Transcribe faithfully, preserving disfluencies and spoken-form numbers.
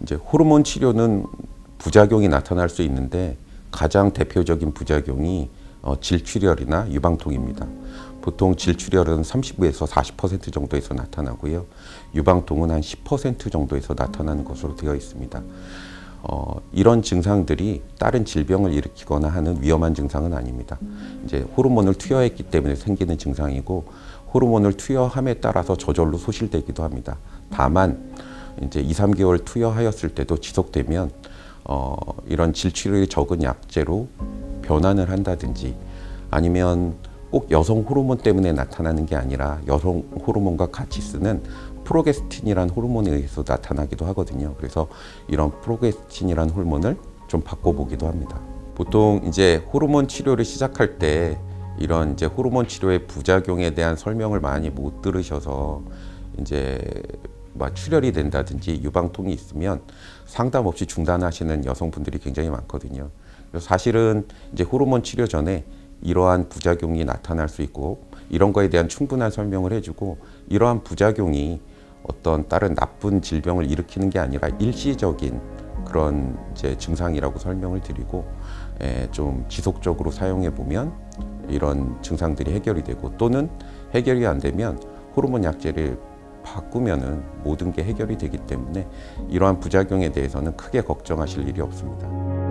이제 호르몬 치료는 부작용이 나타날 수 있는데 가장 대표적인 부작용이 어, 질출혈이나 유방통입니다. 보통 질출혈은 삼십에서 사십 퍼센트 정도에서 나타나고요. 유방통은 한 십 퍼센트 정도에서 나타나는 것으로 되어 있습니다. 어, 이런 증상들이 다른 질병을 일으키거나 하는 위험한 증상은 아닙니다. 이제 호르몬을 투여했기 때문에 생기는 증상이고 호르몬을 투여함에 따라서 저절로 소실되기도 합니다. 다만 이제 이, 삼 개월 투여하였을 때도 지속되면 어, 이런 질출혈이 적은 약제로 변환을 한다든지 아니면 꼭 여성 호르몬 때문에 나타나는 게 아니라 여성 호르몬과 같이 쓰는 프로게스틴이라는 호르몬에 의해서 나타나기도 하거든요. 그래서 이런 프로게스틴이라는 호르몬을 좀 바꿔보기도 합니다. 보통 이제 호르몬 치료를 시작할 때 이런 이제 호르몬 치료의 부작용에 대한 설명을 많이 못 들으셔서 이제 막 출혈이 된다든지 유방통이 있으면 상담 없이 중단하시는 여성분들이 굉장히 많거든요. 그래서 사실은 이제 호르몬 치료 전에 이러한 부작용이 나타날 수 있고 이런 거에 대한 충분한 설명을 해주고 이러한 부작용이 어떤 다른 나쁜 질병을 일으키는 게 아니라 일시적인 그런 이제 증상이라고 설명을 드리고 에, 좀 지속적으로 사용해 보면 이런 증상들이 해결이 되고 또는 해결이 안 되면 호르몬 약제를 바꾸면은 모든 게 해결이 되기 때문에 이러한 부작용에 대해서는 크게 걱정하실 일이 없습니다.